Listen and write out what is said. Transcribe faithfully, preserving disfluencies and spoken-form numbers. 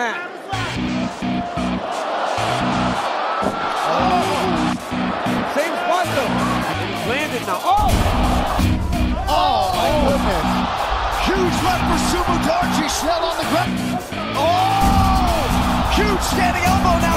mat. Oh. Same spot though. He's landed now. Oh! Oh, my goodness. Huge left for Sumo Tarchi, Snell on the ground. Oh! Huge standing elbow now.